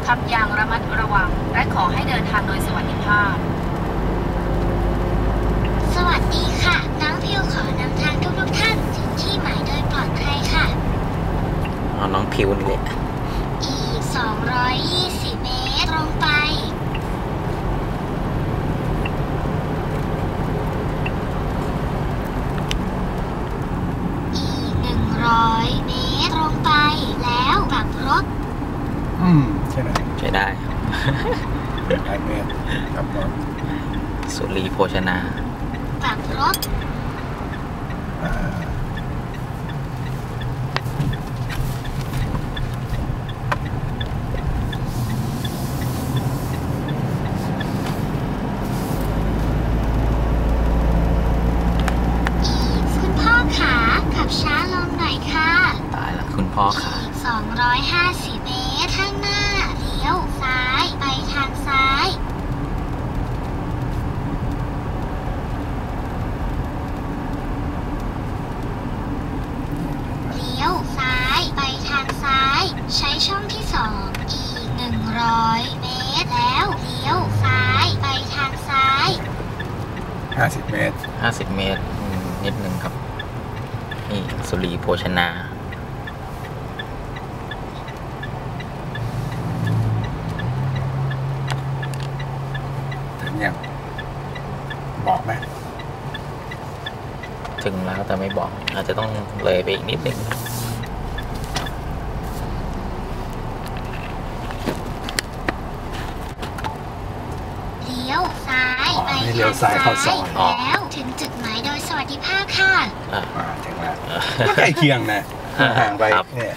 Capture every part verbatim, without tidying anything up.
ขับอย่างระมัดระวังและขอให้เดินทางโดยสวัสดิภาพสวัสดีค่ะน้องพิวขอนำทางทุกๆท่านถึงที่หมายโดยปลอดภัยค่ะอ๋อน้องพิวนี่แหละอีกสองร้อยยี่สิบเมตรตรงไปอีกหนึ่งร้อยเมตรตรงไปแล้วกลับรถอืมใช่ไหมใช่ได้ไอเมตรครับรถสุรีโภชนากลับรถช้าลงหน่อยค่ะตายแล้วคุณพ่อค่ะสองร้อยห้าสิบเมตรข้างหน้าเลี้ยวซ้ายไปทางซ้ายเลี้ยวซ้ายไปทางซ้ายใช้ช่องที่สองอีกหนึ่งร้อยเมตรแล้วเลี้ยวซ้ายไปทางซ้ายห้าสิบเมตรห้าสิบเมตรนิดนึงครับนี่สุรีโภชนาถึงยังบอกไหมถึงแล้วแต่ไม่บอกอาจจะต้องเลยไปอีกนิดนึงเลี้ยวซ้ายไปเลี้ยวซ้ายเข้าซอยแล้วถึงจุดหมายโดยสวัสดิภาพค่ะอ่าถึงแล้วก็ใกล้เคียงนะห่างไปเนี่ย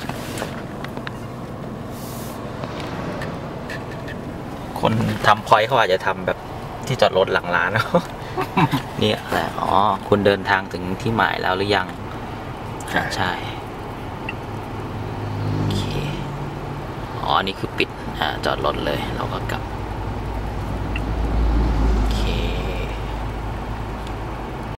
คนทำพอยต์เขาอาจจะทำแบบที่จอดรถหลังร้านเนาะนี่แหละอ๋อคุณเดินทางถึงที่หมายแล้วหรือยังใช่โอเคอ๋อนี่คือปิดอ่าจอดรถเลยเราก็กลับ